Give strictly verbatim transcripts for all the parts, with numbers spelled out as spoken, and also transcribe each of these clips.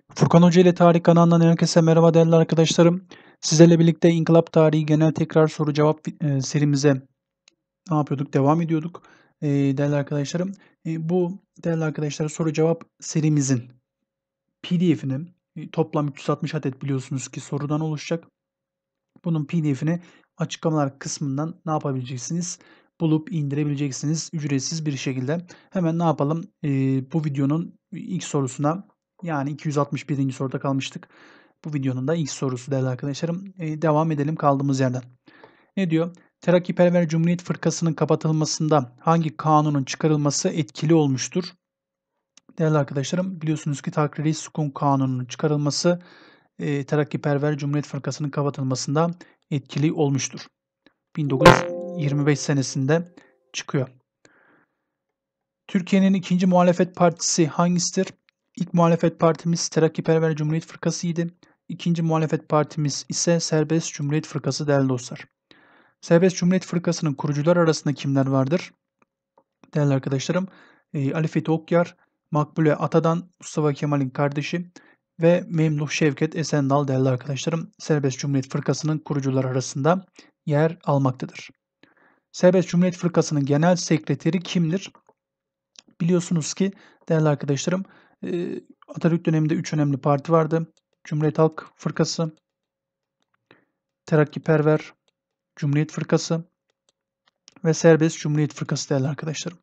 Furkan Hoca ile Tarih kanalından herkese merhaba değerli arkadaşlarım. Sizlerle birlikte İnkılap Tarihi Genel Tekrar Soru Cevap e, serimize ne yapıyorduk? Devam ediyorduk. E, değerli arkadaşlarım, e, bu değerli arkadaşlar soru cevap serimizin P D F'ini e, toplam üç yüz altmış adet biliyorsunuz ki sorudan oluşacak. Bunun P D F'ini açıklamalar kısmından ne yapabileceksiniz? Bulup indirebileceksiniz ücretsiz bir şekilde. Hemen ne yapalım? E, bu videonun ilk sorusuna yani iki yüz altmış birinci soruda kalmıştık. Bu videonun da ilk sorusu değerli arkadaşlarım. E, devam edelim kaldığımız yerden. Ne diyor? Terakkiperver Cumhuriyet Fırkası'nın kapatılmasında hangi kanunun çıkarılması etkili olmuştur? Değerli arkadaşlarım biliyorsunuz ki Takriri Sukun Kanunu'nun çıkarılması e, Terakkiperver Cumhuriyet Fırkası'nın kapatılmasında etkili olmuştur. bin dokuz yüz yirmi beş senesinde çıkıyor. Türkiye'nin ikinci muhalefet partisi hangisidir? İlk muhalefet partimiz Terakkiperver Cumhuriyet Fırkası'ydı. İkinci muhalefet partimiz ise Serbest Cumhuriyet Fırkası değerli dostlar. Serbest Cumhuriyet Fırkası'nın kurucular arasında kimler vardır? Değerli arkadaşlarım, e, Ali Fethi Okyar, Makbule Atadan, Mustafa Kemal'in kardeşi ve Memduh Şevket Esendal değerli arkadaşlarım Serbest Cumhuriyet Fırkası'nın kurucular arasında yer almaktadır. Serbest Cumhuriyet Fırkası'nın genel sekreteri kimdir? Biliyorsunuz ki değerli arkadaşlarım e, Atatürk döneminde üç önemli parti vardı. Cumhuriyet Halk Fırkası, Terakkiperver Cumhuriyet Fırkası ve Serbest Cumhuriyet Fırkası değerli arkadaşlarım.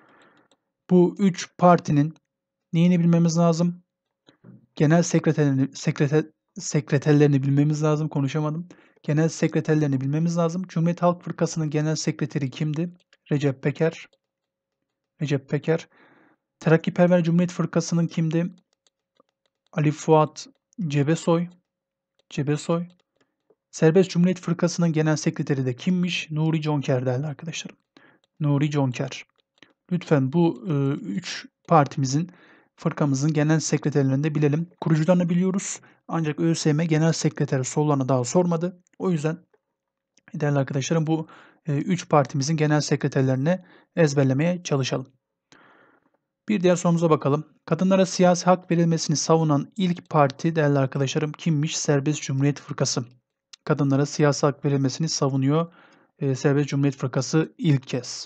Bu üç partinin neyini bilmemiz lazım? Genel sekreterini, sekreter, sekreterlerini bilmemiz lazım. Konuşamadım. Genel sekreterlerini bilmemiz lazım. Cumhuriyet Halk Fırkası'nın genel sekreteri kimdi? Recep Peker. Recep Peker. Terakkiperver Cumhuriyet Fırkası'nın kimdi? Ali Fuat Cebesoy. Cebesoy. Serbest Cumhuriyet Fırkası'nın genel sekreteri de kimmiş? Nuri Conker değerli arkadaşlarım. Nuri Conker. Lütfen bu e, üç partimizin, fırkamızın genel sekreterlerini de bilelim. Kurucularını biliyoruz. Ancak ÖSYM genel sekreteri sorularını daha sormadı. O yüzden değerli arkadaşlarım bu e, üç partimizin genel sekreterlerini ezberlemeye çalışalım. Bir diğer sorumuza bakalım. Kadınlara siyasi hak verilmesini savunan ilk parti değerli arkadaşlarım kimmiş? Serbest Cumhuriyet Fırkası. Kadınlara siyasi hak verilmesini savunuyor e, Serbest Cumhuriyet Fırkası ilk kez.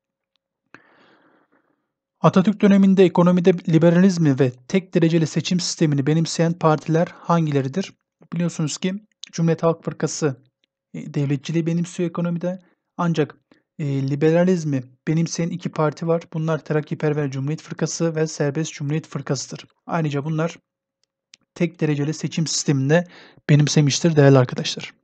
Atatürk döneminde ekonomide liberalizmi ve tek dereceli seçim sistemini benimseyen partiler hangileridir? Biliyorsunuz ki Cumhuriyet Halk Fırkası e, devletçiliği benimsiyor ekonomide. Ancak e, liberalizmi benimseyen iki parti var. Bunlar Terakkiperver Cumhuriyet Fırkası ve Serbest Cumhuriyet Fırkası'dır. Ayrıca bunlar tek dereceli seçim sisteminde benimsemiştir değerli arkadaşlar.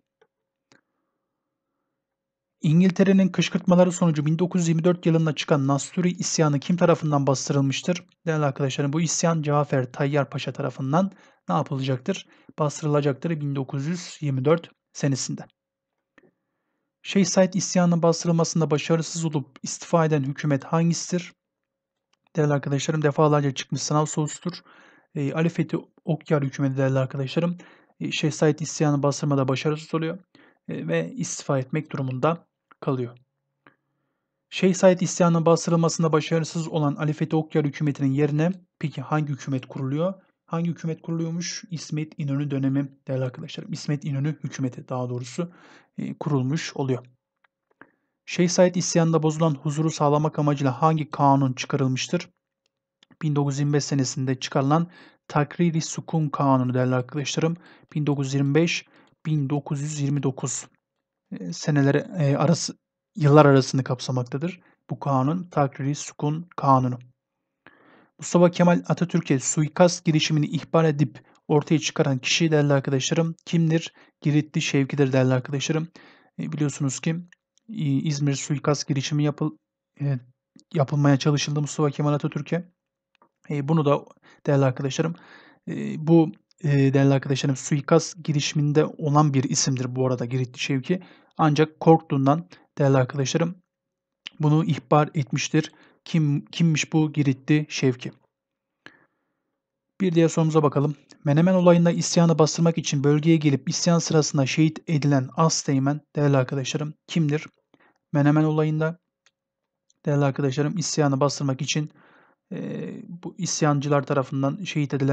İngiltere'nin kışkırtmaları sonucu bin dokuz yüz yirmi dört yılında çıkan Nasturi isyanı kim tarafından bastırılmıştır? Değerli arkadaşlarım bu isyan Cafer Tayyar Paşa tarafından ne yapılacaktır? Bastırılacaktır bin dokuz yüz yirmi dört senesinde. Şeyh Said isyanının bastırılmasında başarısız olup istifa eden hükümet hangisidir? Değerli arkadaşlarım defalarca çıkmış sınav sorusudur. E, Ali Fethi Okyar hükümeti değerli arkadaşlarım e, Şeyh Said isyanı bastırmada başarısız oluyor e, ve istifa etmek durumunda kalıyor. Şeyh Said isyanının bastırılmasında başarısız olan Ali Fethi Okyar hükümetinin yerine peki hangi hükümet kuruluyor? Hangi hükümet kuruluyormuş? İsmet İnönü dönemi değerli arkadaşlarım. İsmet İnönü hükümeti daha doğrusu e, kurulmuş oluyor. Şeyh Said isyanında bozulan huzuru sağlamak amacıyla hangi kanun çıkarılmıştır? bin dokuz yüz yirmi beş senesinde çıkarılan Takriri Sukun Kanunu değerli arkadaşlarım. bin dokuz yüz yirmi beş bin dokuz yüz yirmi dokuz e, seneleri e, arası yıllar arasını kapsamaktadır. Bu kanun Takriri Sukun Kanunu. Mustafa Kemal Atatürk'e suikast girişimini ihbar edip ortaya çıkaran kişi değerli arkadaşlarım kimdir? Giritli Şevki'dir değerli arkadaşlarım. E, biliyorsunuz ki e, İzmir suikast girişimi yapıl, e, yapılmaya çalışıldı Mustafa Kemal Atatürk'e. E, bunu da değerli arkadaşlarım e, bu e, değerli arkadaşlarım suikast girişiminde olan bir isimdir bu arada Giritli Şevki. Ancak korktuğundan değerli arkadaşlarım bunu ihbar etmiştir. Kim kimmiş bu Giritli Şevki? Bir diğer sorumuza bakalım. Menemen olayında isyanı bastırmak için bölgeye gelip isyan sırasında şehit edilen Asteğmen değerli arkadaşlarım kimdir? Menemen olayında değerli arkadaşlarım isyanı bastırmak için e, bu isyancılar tarafından şehit edilen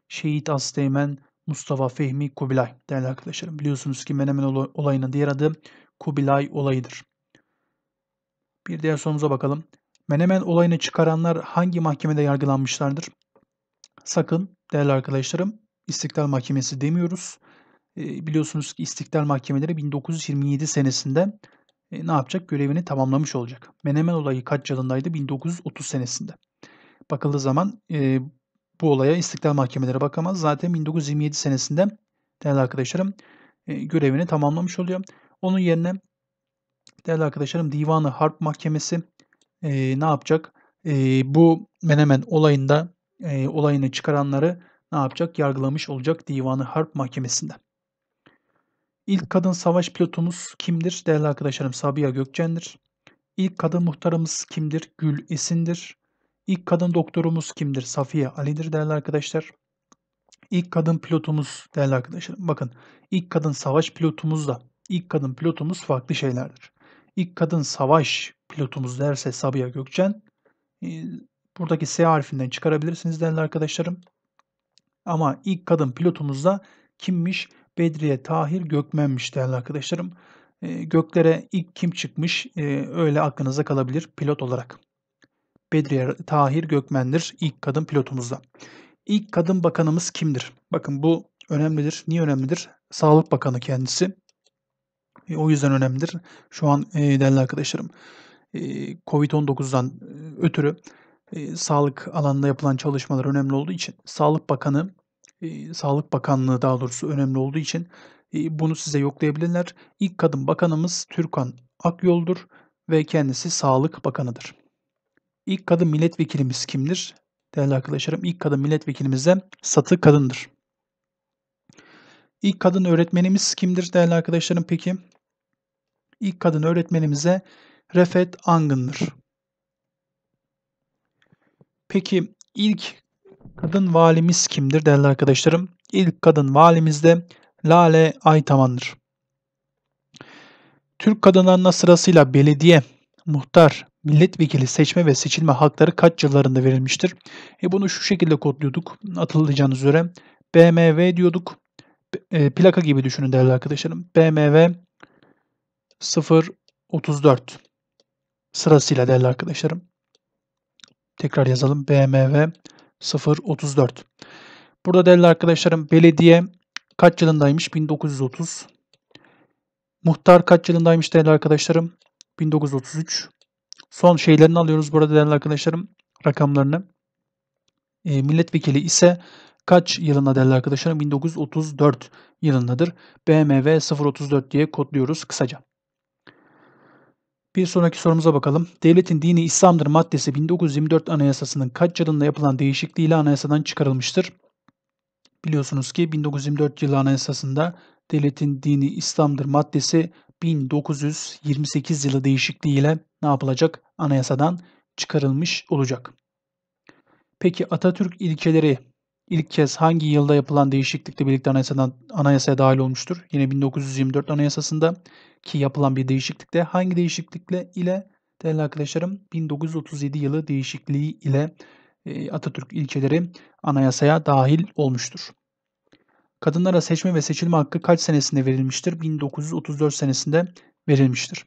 Şehit Asteğmen Mustafa Fehmi Kubilay değerli arkadaşlarım. Biliyorsunuz ki Menemen olayının diğer adı Kubilay olayıdır. Bir diğer sorumuza bakalım. Menemen olayını çıkaranlar hangi mahkemede yargılanmışlardır? Sakın değerli arkadaşlarım İstiklal Mahkemesi demiyoruz. E, biliyorsunuz ki İstiklal Mahkemeleri bin dokuz yüz yirmi yedi senesinde e, ne yapacak? Görevini tamamlamış olacak. Menemen olayı kaç yılındaydı? bin dokuz yüz otuz senesinde. Bakıldığı zaman e, bu olaya İstiklal Mahkemeleri bakamaz. Zaten bin dokuz yüz yirmi yedi senesinde değerli arkadaşlarım e, görevini tamamlamış oluyor. Onun yerine değerli arkadaşlarım Divanı Harp Mahkemesi e, ne yapacak? E, bu Menemen olayında e, olayını çıkaranları ne yapacak? Yargılamış olacak Divanı Harp Mahkemesi'nde. İlk kadın savaş pilotumuz kimdir? Değerli arkadaşlarım Sabiha Gökçen'dir. İlk kadın muhtarımız kimdir? Gül Esin'dir. İlk kadın doktorumuz kimdir? Safiye Ali'dir değerli arkadaşlar. İlk kadın pilotumuz değerli arkadaşlarım. Bakın ilk kadın savaş pilotumuzla ilk kadın pilotumuz farklı şeylerdir. İlk kadın savaş pilotumuz derse Sabiha Gökçen e, buradaki S harfinden çıkarabilirsiniz değerli arkadaşlarım. Ama ilk kadın pilotumuz da kimmiş? Bedriye Tahir Gökmen'miş değerli arkadaşlarım. E, göklere ilk kim çıkmış? E, öyle aklınıza kalabilir pilot olarak. Bedriye Tahir Gökmen'dir ilk kadın pilotumuzda. İlk kadın bakanımız kimdir? Bakın bu önemlidir. Niye önemlidir? Sağlık Bakanı kendisi. E, o yüzden önemlidir. Şu an e, değerli arkadaşlarım e, covid on dokuzdan e, ötürü e, sağlık alanında yapılan çalışmalar önemli olduğu için Sağlık Bakanı, e, Sağlık Bakanlığı daha doğrusu önemli olduğu için e, bunu size yoklayabilirler. İlk kadın bakanımız Türkan Akyol'dur ve kendisi Sağlık Bakanıdır. İlk kadın milletvekilimiz kimdir? Değerli arkadaşlarım, ilk kadın milletvekilimiz de Satı Kadın'dır. İlk kadın öğretmenimiz kimdir değerli arkadaşlarım peki? İlk kadın öğretmenimize Refet Angın'dır. Peki ilk kadın valimiz kimdir değerli arkadaşlarım? İlk kadın valimiz de Lale Aytaman'dır. Türk kadınlarına sırasıyla belediye, muhtar, milletvekili seçme ve seçilme hakları kaç yıllarında verilmiştir? E bunu şu şekilde kodluyorduk hatırlayacağınız üzere. B M W diyorduk. E, plaka gibi düşünün değerli arkadaşlarım. B M W sıfır otuz dört sırasıyla değerli arkadaşlarım. Tekrar yazalım. B M W sıfır otuz dört. Burada değerli arkadaşlarım belediye kaç yılındaymış? bin dokuz yüz otuz. Muhtar kaç yılındaymış değerli arkadaşlarım? bin dokuz yüz otuz üç. Son şeylerini alıyoruz burada değerli arkadaşlarım. Rakamlarını. E, milletvekili ise kaç yılında değerli arkadaşlarım? bin dokuz yüz otuz dört yılındadır. B M W sıfır otuz dört diye kodluyoruz kısaca. Bir sonraki sorumuza bakalım. Devletin dini İslam'dır maddesi bin dokuz yüz yirmi dört Anayasası'nın kaç yılında yapılan değişikliğiyle anayasadan çıkarılmıştır? Biliyorsunuz ki bin dokuz yüz yirmi dört yılı Anayasası'nda devletin dini İslam'dır maddesi bin dokuz yüz yirmi sekiz yılı değişikliğiyle ne yapılacak? Anayasadan çıkarılmış olacak. Peki Atatürk ilkeleri ilk kez hangi yılda yapılan değişiklikle birlikte anayasadan anayasaya dahil olmuştur? Yine bin dokuz yüz yirmi dört Anayasası'nda ki yapılan bir değişiklikle hangi değişiklikle ile değerli arkadaşlarım bin dokuz yüz otuz yedi yılı değişikliği ile e, Atatürk ilkeleri anayasaya dahil olmuştur. Kadınlara seçme ve seçilme hakkı kaç senesinde verilmiştir? bin dokuz yüz otuz dört senesinde verilmiştir.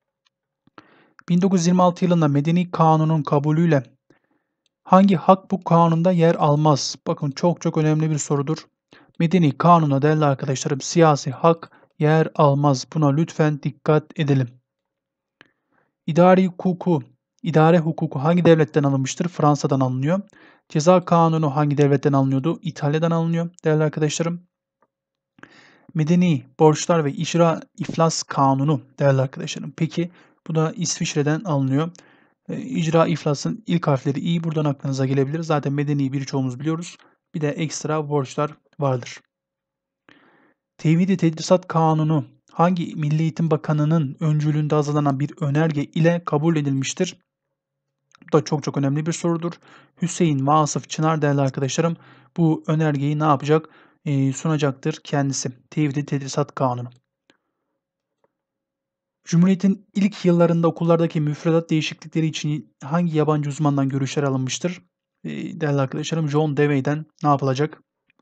bin dokuz yüz yirmi altı yılında Medeni Kanun'un kabulüyle hangi hak bu kanunda yer almaz? Bakın çok çok önemli bir sorudur. Medeni kanuna değerli arkadaşlarım siyasi hak yer almaz. Buna lütfen dikkat edelim. İdari hukuku, idare hukuku hangi devletten alınmıştır? Fransa'dan alınıyor. Ceza kanunu hangi devletten alınıyordu? İtalya'dan alınıyor değerli arkadaşlarım. Medeni borçlar ve icra iflas kanunu değerli arkadaşlarım. Peki bu da İsviçre'den alınıyor. E, icra iflasın ilk harfleri İ buradan aklınıza gelebilir. Zaten medeni birçoğumuz biliyoruz. Bir de ekstra borçlar vardır. Tevhid-i Tedrisat Kanunu hangi Milli Eğitim Bakanı'nın öncülüğünde hazırlanan bir önerge ile kabul edilmiştir? Bu da çok çok önemli bir sorudur. Hüseyin Vasıf Çınar değerli arkadaşlarım bu önergeyi ne yapacak? E, sunacaktır kendisi. Tevhid-i Tedrisat Kanunu. Cumhuriyet'in ilk yıllarında okullardaki müfredat değişiklikleri için hangi yabancı uzmandan görüşler alınmıştır? E, değerli arkadaşlarım John Dewey'den ne yapılacak?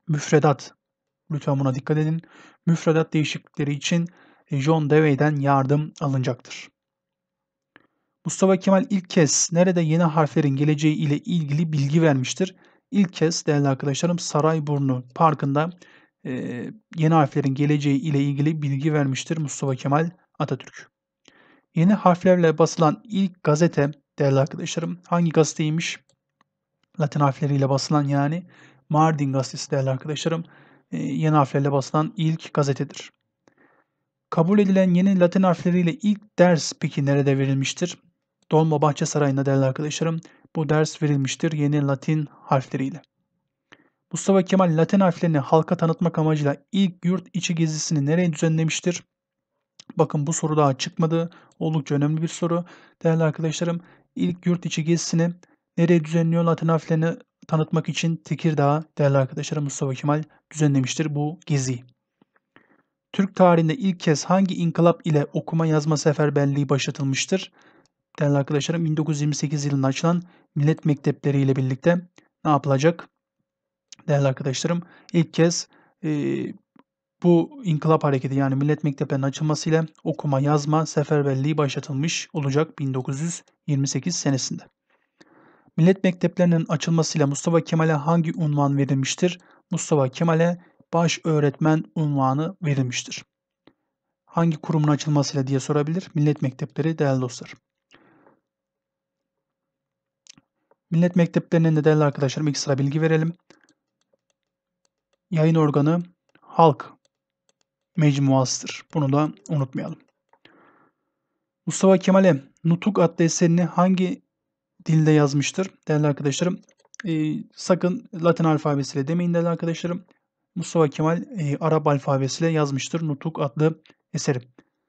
Müfredat. Lütfen buna dikkat edin. Müfredat değişiklikleri için John Dewey'den yardım alınacaktır. Mustafa Kemal ilk kez nerede yeni harflerin geleceği ile ilgili bilgi vermiştir? İlk kez değerli arkadaşlarım Sarayburnu Parkı'nda e, yeni harflerin geleceği ile ilgili bilgi vermiştir Mustafa Kemal Atatürk. Yeni harflerle basılan ilk gazete değerli arkadaşlarım hangi gazeteymiş? Latin harfleriyle basılan yani Mardin gazetesi değerli arkadaşlarım. E, yeni harflerle basılan ilk gazetedir. Kabul edilen yeni Latin harfleriyle ilk ders peki nerede verilmiştir? Dolmabahçe Sarayı'nda değerli arkadaşlarım bu ders verilmiştir yeni Latin harfleriyle. Mustafa Kemal Latin harflerini halka tanıtmak amacıyla ilk yurt içi gezisini nereye düzenlemiştir? Bakın bu soru daha çıkmadı. Oldukça önemli bir soru. Değerli arkadaşlarım ilk yurt içi gezisini nereye düzenliyor? Latin harflerini tanıtmak için Tekirdağ değerli arkadaşlarım Mustafa Kemal düzenlemiştir bu geziyi. Türk tarihinde ilk kez hangi inkılap ile okuma yazma seferberliği başlatılmıştır? Değerli arkadaşlarım bin dokuz yüz yirmi sekiz yılında açılan millet mektepleri ile birlikte ne yapılacak? Değerli arkadaşlarım ilk kez e, bu inkılap hareketi yani millet mekteplerinin açılmasıyla okuma yazma seferberliği başlatılmış olacak bin dokuz yüz yirmi sekiz senesinde. Millet mekteplerinin açılmasıyla Mustafa Kemal'e hangi unvan verilmiştir? Mustafa Kemal'e baş öğretmen unvanı verilmiştir. Hangi kurumun açılmasıyla diye sorabilir. Millet mektepleri değerli dostlar. Millet mekteplerinin de değerli arkadaşlarım ilk sıra bilgi verelim. Yayın organı halk mecmuasıdır. Bunu da unutmayalım. Mustafa Kemal'e Nutuk adlı eserini hangi dilde yazmıştır? Değerli arkadaşlarım e, sakın Latin alfabesiyle demeyin değerli arkadaşlarım. Mustafa Kemal e, Arap alfabesiyle yazmıştır Nutuk adlı eseri.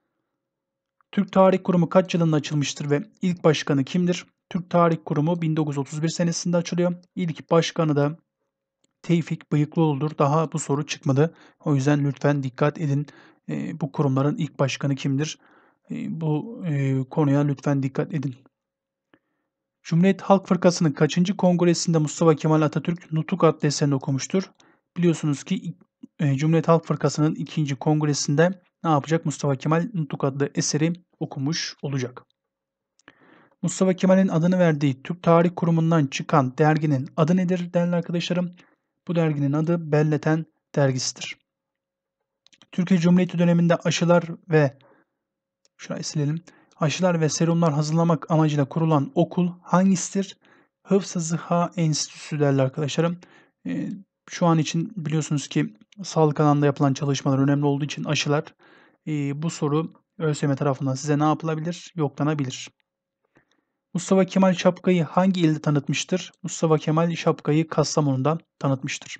Türk Tarih Kurumu kaç yılında açılmıştır ve ilk başkanı kimdir? Türk Tarih Kurumu bin dokuz yüz otuz bir senesinde açılıyor. İlk başkanı da Tevfik Bıyıklıoğlu'dur. Daha bu soru çıkmadı. O yüzden lütfen dikkat edin. E, bu kurumların ilk başkanı kimdir? E, bu e, konuya lütfen dikkat edin. Cumhuriyet Halk Fırkası'nın kaçıncı kongresinde Mustafa Kemal Atatürk Nutuk adlı eserini okumuştur? Biliyorsunuz ki e, Cumhuriyet Halk Fırkası'nın ikinci kongresinde ne yapacak? Mustafa Kemal Nutuk adlı eseri okumuş olacak. Mustafa Kemal'in adını verdiği Türk Tarih Kurumu'ndan çıkan derginin adı nedir değerli arkadaşlarım? Bu derginin adı Belleten dergisidir. Türkiye Cumhuriyeti döneminde aşılar ve şurayı silelim. Aşılar ve serumlar hazırlamak amacıyla kurulan okul hangisidir? Hıfzı Zıha Enstitüsü değerli arkadaşlarım. Ee, şu an için biliyorsunuz ki sağlık alanında yapılan çalışmalar önemli olduğu için aşılar e, bu soru ÖSYM tarafından size ne yapılabilir? Yoklanabilir. Mustafa Kemal şapkayı hangi ilde tanıtmıştır? Mustafa Kemal şapkayı Kastamonu'da tanıtmıştır.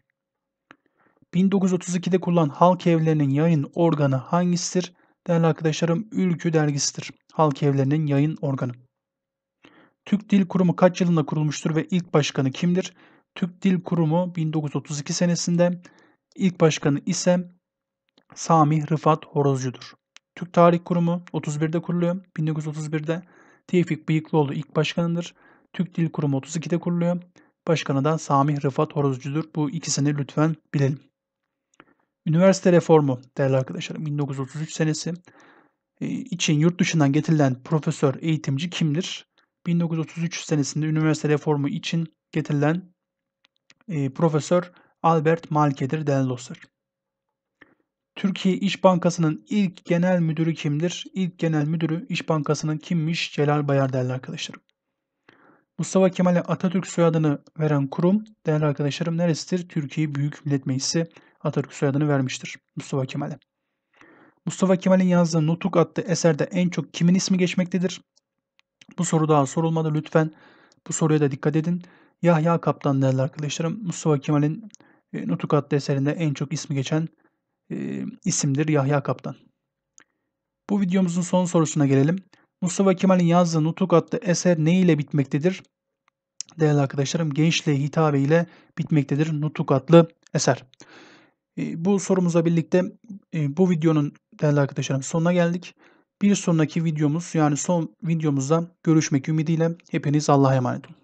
bin dokuz yüz otuz ikide kurulan halk evlerinin yayın organı hangisidir? Değerli arkadaşlarım Ülkü dergisidir. Halk evlerinin yayın organı. Türk Dil Kurumu kaç yılında kurulmuştur ve ilk başkanı kimdir? Türk Dil Kurumu bin dokuz yüz otuz iki senesinde, ilk başkanı ise Sami Rıfat Horozcu'dur. Türk Tarih Kurumu otuz birde kuruluyor. bin dokuz yüz otuz birde Tevfik Bıyıklıoğlu ilk başkanıdır. Türk Dil Kurumu otuz ikide kuruluyor. Başkanı da Sami Rıfat Horozcu'dur. Bu ikisini lütfen bilelim. Üniversite reformu değerli arkadaşlarım bin dokuz yüz otuz üç senesi için yurt dışından getirilen profesör eğitimci kimdir? bin dokuz yüz otuz üç senesinde üniversite reformu için getirilen e, profesör Albert Malke'dir değerli dostlar. Türkiye İş Bankası'nın ilk genel müdürü kimdir? İlk genel müdürü İş Bankası'nın kimmiş? Celal Bayar değerli arkadaşlarım. Mustafa Kemal'e Atatürk soyadını veren kurum değerli arkadaşlarım neresidir? Türkiye Büyük Millet Meclisi Atatürk soyadını vermiştir Mustafa Kemal'e. Mustafa Kemal'in yazdığı Nutuk adlı eserde en çok kimin ismi geçmektedir? Bu soru daha sorulmadı. Lütfen bu soruya da dikkat edin. Yahya Kaptan değerli arkadaşlarım. Mustafa Kemal'in e, Nutuk adlı eserinde en çok ismi geçen e, isimdir Yahya Kaptan. Bu videomuzun son sorusuna gelelim. Mustafa Kemal'in yazdığı Nutuk adlı eser ne ile bitmektedir? Değerli arkadaşlarım gençliğe hitabe ile bitmektedir Nutuk adlı eser. E, bu sorumuzla birlikte e, bu videonun değerli arkadaşlarım sonuna geldik. Bir sonraki videomuz yani son videomuzda görüşmek ümidiyle hepiniz Allah'a emanet olun.